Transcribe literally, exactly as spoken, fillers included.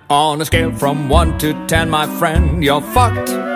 On a scale from one to ten, my friend, you're fucked.